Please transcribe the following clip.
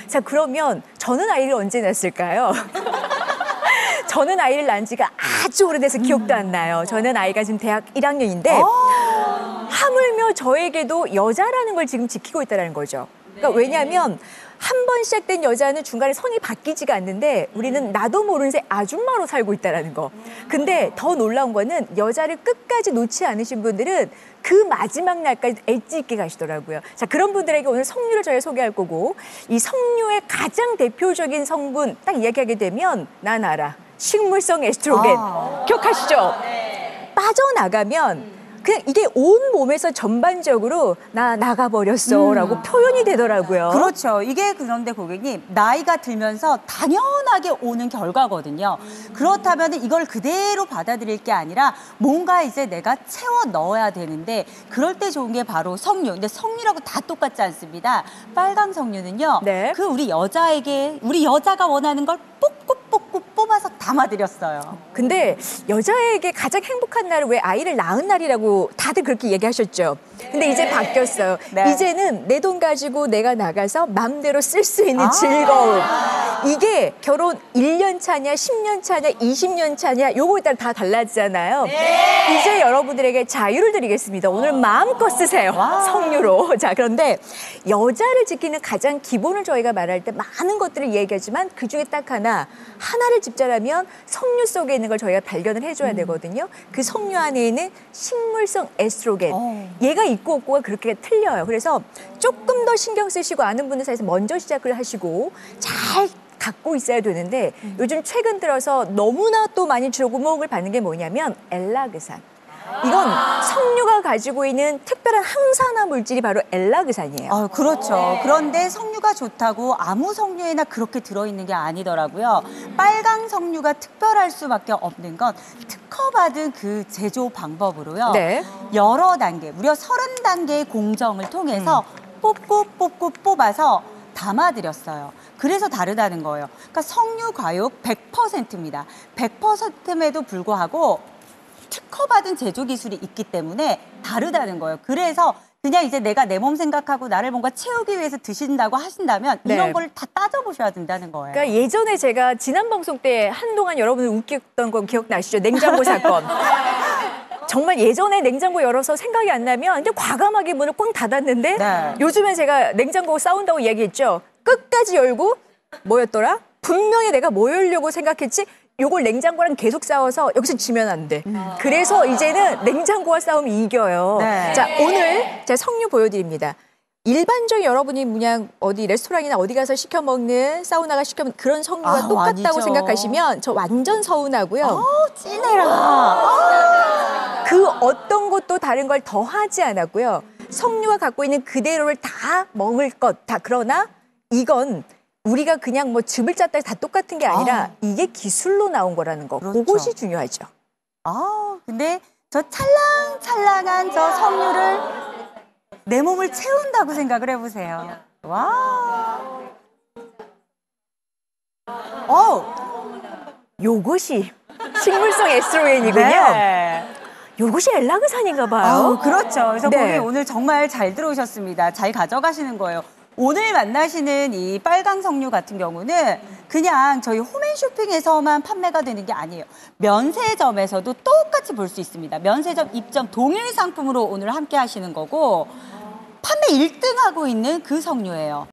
자, 그러면 저는 아이를 언제 낳았을까요? 저는 아이를 낳은 지가 아주 오래돼서 기억도 안 나요. 저는 아이가 지금 대학 1학년인데 하물며 저에게도 여자라는 걸 지금 지키고 있다는 거죠. 그러니까 왜냐하면 한 번 시작된 여자는 중간에 성이 바뀌지가 않는데 우리는 나도 모르는 새 아줌마로 살고 있다는 거. 근데 더 놀라운 거는 여자를 끝까지 놓지 않으신 분들은 그 마지막 날까지 엣지 있게 가시더라고요. 자, 그런 분들에게 오늘 석류를 저희가 소개할 거고, 이 석류의 가장 대표적인 성분 딱 이야기하게 되면 난 알아. 식물성 에스트로겐. 기억하시죠? 빠져나가면 그냥 이게 온 몸에서 전반적으로 나 나가버렸어라고 표현이 되더라고요. 그렇죠. 이게 그런데 고객님, 나이가 들면서 당연하게 오는 결과거든요. 그렇다면 이걸 그대로 받아들일 게 아니라 뭔가 이제 내가 채워 넣어야 되는데 그럴 때 좋은 게 바로 석류. 근데 석류라고 다 똑같지 않습니다. 빨강 석류는요. 네. 그 우리 여자에게, 우리 여자가 원하는 걸 뽑고 뽑아서 담아드렸어요. 근데 여자에게 가장 행복한 날은 왜 아이를 낳은 날이라고 다들 그렇게 얘기하셨죠. 근데 이제 바뀌었어요. 네. 이제는 내 돈 가지고 내가 나가서 마음대로 쓸 수 있는 즐거움. 이게 결혼 1년 차냐, 10년 차냐, 20년 차냐 요거에 따라 다 달라지잖아요. 이제 여러분들에게 자유를 드리겠습니다. 오늘 마음껏 쓰세요. 석류로. 자, 그런데 여자를 지키는 가장 기본을 저희가 말할 때 많은 것들을 얘기하지만 그중에 딱 하나를 짚자라면 석류 속에 있는 걸 저희가 발견을 해줘야 되거든요. 그 석류 안에 있는 식물성 에스트로겐. 얘가 있고 없고가 그렇게 틀려요. 그래서 조금 더 신경 쓰시고 아는 분들 사이에서 먼저 시작을 하시고 잘 갖고 있어야 되는데 요즘 최근 들어서 너무나 또 많이 주목을 받는 게 뭐냐면 엘라그산. 이건 석류가 가지고 있는 특별한 항산화 물질이 바로 엘라그산이에요. 그렇죠. 그런데 석류가 좋다고 아무 석류에나 그렇게 들어있는 게 아니더라고요. 빨강 석류가 특별할 수밖에 없는 건 특허받은 그 제조 방법으로요. 네. 여러 단계, 무려 30단계의 공정을 통해서 뽑고 뽑아서 담아드렸어요. 그래서 다르다는 거예요. 그러니까 석류 과육 100%입니다. 100%임에도 불구하고 특허받은 제조 기술이 있기 때문에 다르다는 거예요. 그래서 그냥 이제 내가 내 몸 생각하고 나를 뭔가 채우기 위해서 드신다고 하신다면 이런 걸 다 따져보셔야 된다는 거예요. 그러니까 예전에 제가 지난 방송 때 한동안 여러분들 웃겼던 건 기억나시죠? 냉장고 사건. 정말 예전에 냉장고 열어서 생각이 안 나면 그냥 과감하게 문을 꽝 닫았는데 요즘엔 제가 냉장고 싸운다고 얘기했죠. 끝까지 열고 뭐였더라? 분명히 내가 뭐 열려고 생각했지 요걸 냉장고랑 계속 싸워서 여기서 지면 안 돼. 그래서 이제는 냉장고와 싸우면 이겨요. 자, 오늘 제가 석류 보여드립니다. 일반적인 여러분이 그냥 어디 레스토랑이나 어디 가서 시켜 먹는 사우나가 시켜 먹는 그런 석류가 똑같다고 아니죠. 생각하시면 저 완전 서운하고요. 찐해라. 그 어떤 것도 다른 걸 더 하지 않았고요. 석류가 갖고 있는 그대로를 다 먹을 것 다. 그러나 이건 우리가 그냥 뭐 즙을 짰다 다 똑같은 게 아니라 이게 기술로 나온 거라는 거. 그렇죠. 그것이 중요하죠. 근데 저 찰랑찰랑한 저 석류를 내 몸을 채운다고 생각을 해보세요. 와. 요것이 식물성 에스트로겐이군요. 네. 요것이 엘라그산인가 봐요. 그렇죠. 그래서 네. 고객님 오늘 정말 잘 들어오셨습니다. 잘 가져가시는 거예요. 오늘 만나시는 이 빨강 석류 같은 경우는 그냥 저희 홈앤쇼핑에서만 판매가 되는 게 아니에요. 면세점에서도 똑같이 볼 수 있습니다. 면세점 입점 동일 상품으로 오늘 함께 하시는 거고 판매 1등 하고 있는 그 석류예요.